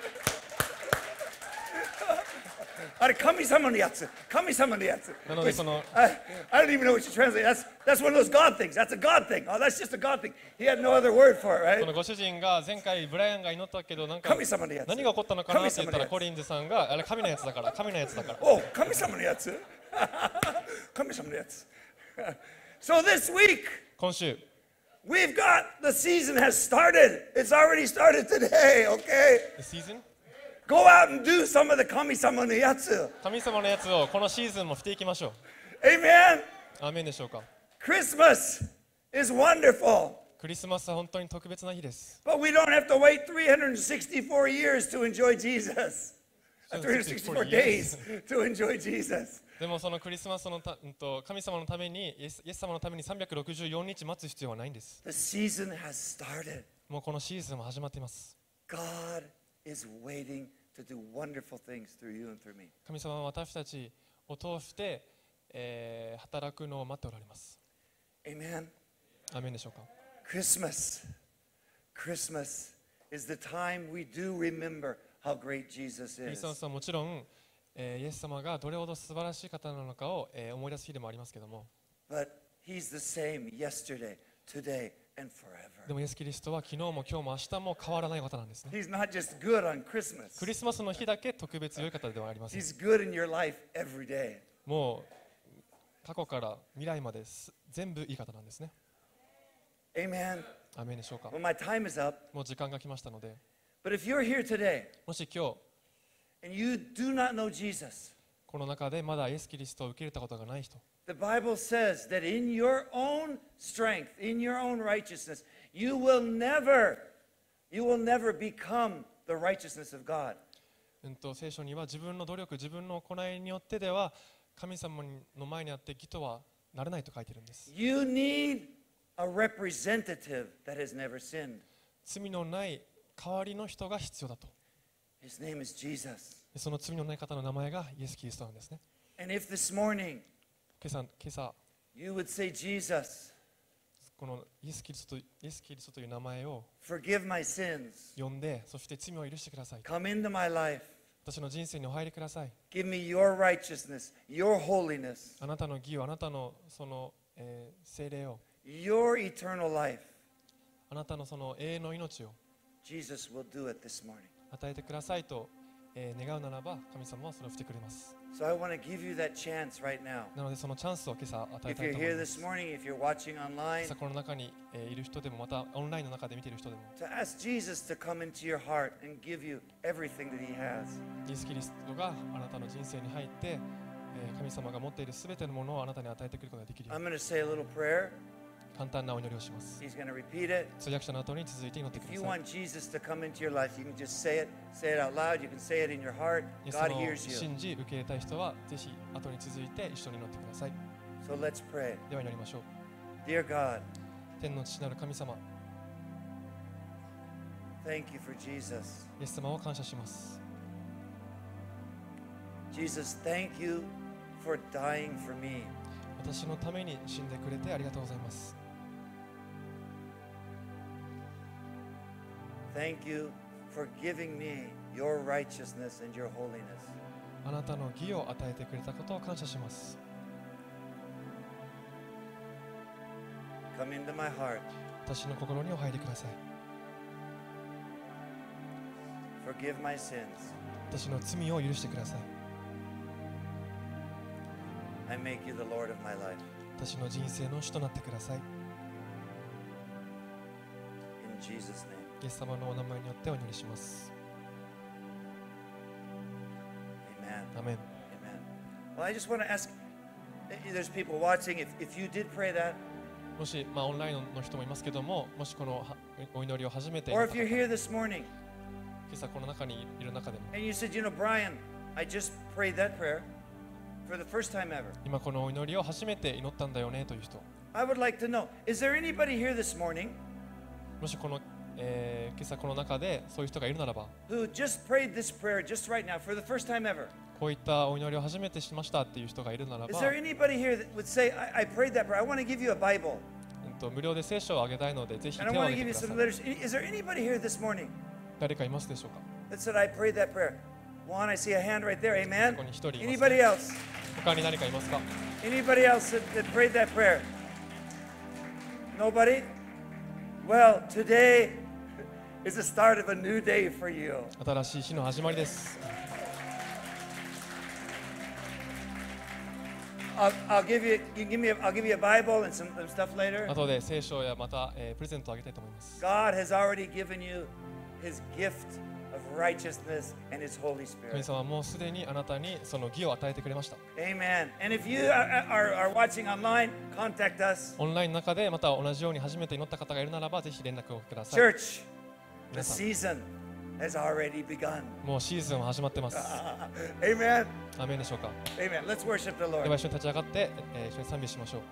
あれ、神様のやつ、神様のやつ。 なのでその I, I don't even know what you translate. That's, that's one of those God things. That's a God thing. Oh, that's just a God thing. He had no other word for it, そ right? のご主人が前回ブライアンが祈ったけどなんか神様のやつ。 何が起こったのかなって言ったら神様のやつコリンズさんがあれ神のやつだから神のやつだから Oh, 神様のやつ神様のやつ So this week, 今週 we've got, the season has started. It's already started today, okay? シーズン Go out and do some of the 神様のやつ神様のやつをこのシーズンもしていきましょう Amen? アーメンでしょうか Christmas is wonderful. クリスマスは本当に特別な日です But we don't have to wait three hundred sixty-four years to enjoy Jesus. Uh, three hundred sixty-four days to enjoy Jesus. でもそのクリスマスのた、うんと神様のためにイエス、イエス様のためにさんびゃくろくじゅうよっか待つ必要はないんです The season has started. もうこのシーズンも始まっています God is waiting to do wonderful things through you and through me. 神様は私たちを通して、えー働くのを待っておられます。 Amen. アーメンでしょうか。 Christmas. Christmas is the time we do remember how great Jesus クリ is. スマスはもちろん、えーイエス様がどれほど素晴らしい方なのかを、えー思い出す日でもありますけども、 But he's the same yesterday, today, and forever. でもイエス・キリストは昨日も今日も明日も変わらない方なんですね。 He's not just good on Christmas. クリスマスの日だけ特別良い方ではありません。 He's good in your life every day. もう過去から未来まです全部いい方なんですね。 Amen. アーメンでしょうか。 Well, my time is up. もう時間が来ましたので、 But if you're here today もし今日 and you do not know Jesus, この中でまだイエス・キリストを受け入れたことがない人、 the Bible says that in your own strength, in your own righteousness, you will never, you will never become the righteousness of God. うんと聖書には自分の努力、自分の行いによってでは神様の前にあって義とはなれないと書いているんです。 You need a representative that has never sinned. 罪のない代わりの人が必要だと。 His name is Jesus. その罪のない方の名前がイエス・キリストなんですね。 And if this morning 今朝、今朝 you would say, Jesus, このイエス・キリストと、イエス・キリストという名前を forgive my sins. 呼んで、そして罪を許してください。 Come into my life. 私の人生にお入りください。 Give me your righteousness, your holiness, あなたの義を、あなたのその、えー、聖霊を、 your eternal life. あなたのその永遠の命を Jesus will do it this morning. 与えてくださいと、えー願うならば神様はそれをしてくれます。 So I want to give you that chance right now. なのでそのチャンスを今朝与え If たい you're と思い here ま this す。 morning, if you're watching 今 online, 朝この中に、えーいる人でもまたオンラインの中で見ている人でも to ask Jesus to come into your heart and give you everything that He has. イエス・キリストがあなたの人生に入って、えー神様が持っているすべてのものをあなたに与えてくることができるよう I'm に going to say a little prayer. 簡単なお祈りをします。 He's going to repeat it. 通訳者の後に続いて祈ってく If だ you さい。 want Jesus to come into your life, you can just say it. Say it out loud. You can say it in your heart. イエス God の hears you. 信じ受け入れたい人はぜひ後に続いて一緒に祈ってください。 So let's pray. では祈りましょう。 Dear God, 天の父なる神様、 thank you for Jesus. イエス様を感謝します。 Jesus, thank you for dying for me. 私のために死んでくれてありがとうございます。 Thank you for giving me your righteousness and your holiness. あなたの義を与えてくれたことを感謝します。 Come into my heart. 私の心にお入りください。 Forgive my sins. 私の罪を許してください。 I make you the Lord of my life. 私の人生の主となってください。 In Jesus' name. イエス様のお名前によってお祈りします。 Amen. アメン。 Amen. Well, I just want to ask, there's people watching, if, if you did pray that, もし、まあ、オンラインの人もいますけども、もしこのはお祈りを初めて or 祈 if った you're 方 here this morning 今朝この中にいる中でも、 and you said, you know, Brian, I just prayed that prayer for the first time ever. 今このお祈りを初めて祈ったんだよねという人、 I would like to know, is there anybody here this morning もしこの、えー今朝この中でそういう人がいるならば、 who just prayed this prayer just right now for the first time ever? こういったお祈りを初めてしましたっていう人がいるなら Is ば、 there anybody here that would say, I, I prayed that prayer, I want to give you a Bible, うんと無料で聖書をあげたいので、ぜひ手 and を I 挙 want to げ give て you くだ some さい。 letters. Is there anybody here this morning 誰かいますでしょうか。 that said, I prayed that prayer? Juan, I see a hand right there, こ amen? こに一人います、 Anybody ね。 else? 他に何かいますか。 Anybody else that, that prayed that prayer? Nobody? Well, today is the start of a new day for you. 新しい日の始まりです。 I'll, I'll give you, you give me, a, I'll give you a Bible and some, some stuff later. 後で聖書やまた、えープレゼントをあげたいと思います。 God has already given you His gift of righteousness and His Holy 神 Spirit. 様はもうすでにあなたにその義を与えてくれました。 Amen. And if you are, are, are watching online, contact us. オンラインの中でまた同じように初めて祈った方がいるならば、ぜひ連絡をください。 Church, the 皆さん、 season has already begun. もうシーズンは始まってます。 Amen. アーメンでしょうか。 Amen. Let's worship the では Lord. 一緒に立ち上がって、えー一緒に賛美しましょう。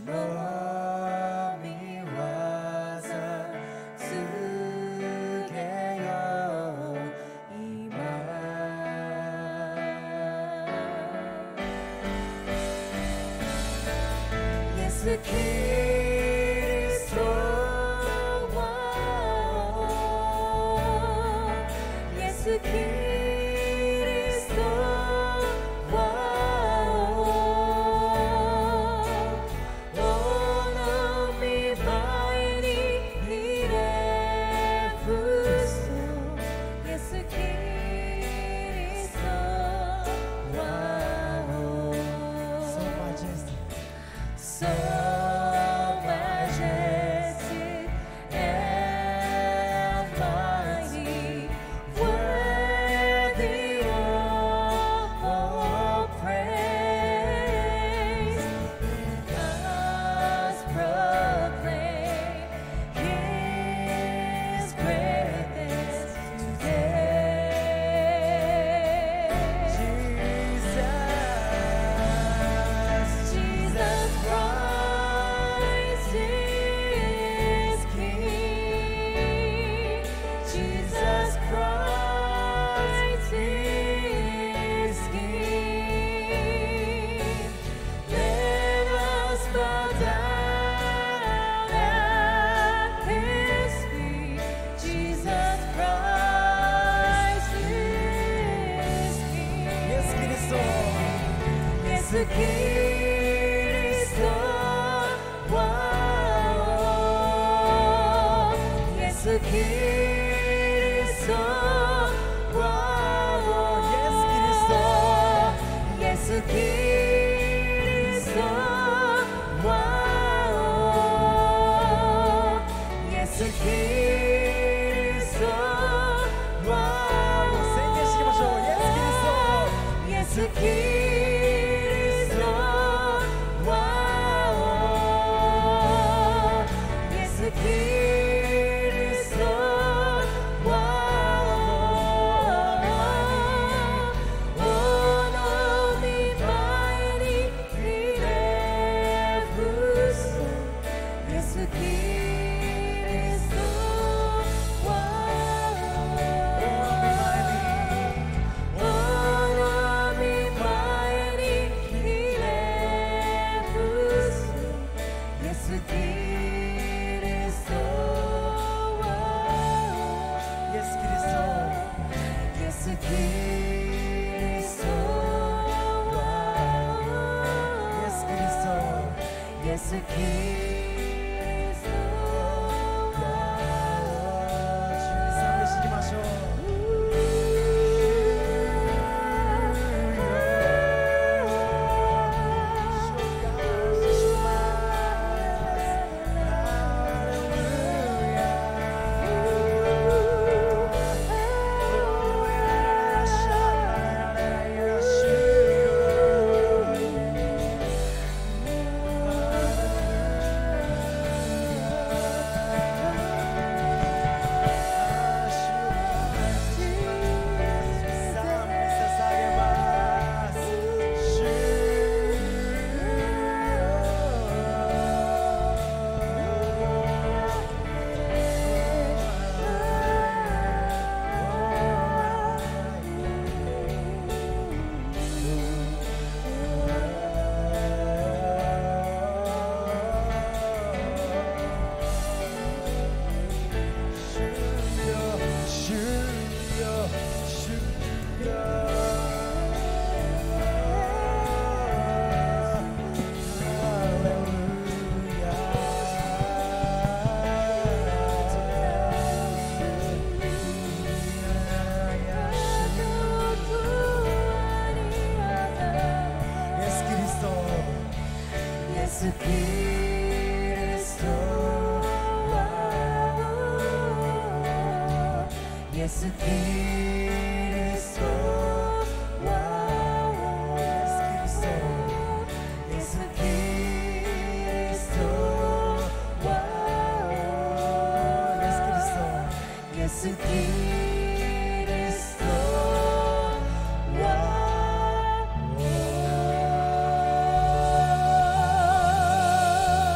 「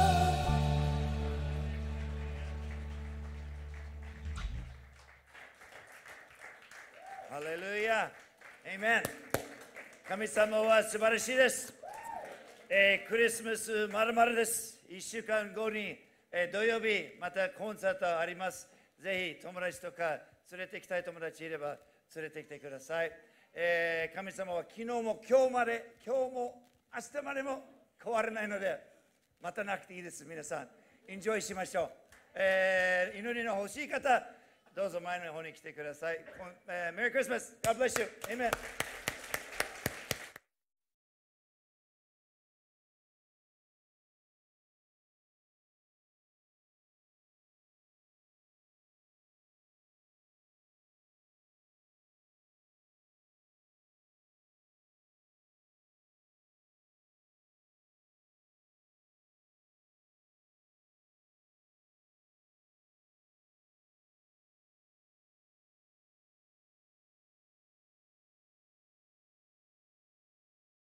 レルヤ。アーメン。神様は素晴らしいです。えークリスマスまるまるです。いっしゅうかんごに、えー土曜日、またコンサートあります。ぜひ友達とか連れてきたい友達いれば連れてきてください。えー神様は昨日も今日まで、今日も明日までも変わらないので、待たなくていいです。皆さん、エンジョイしましょう。えー祈りの欲しい方、どうぞ前の方に来てください。メリークリスマス。God bless you. Amen.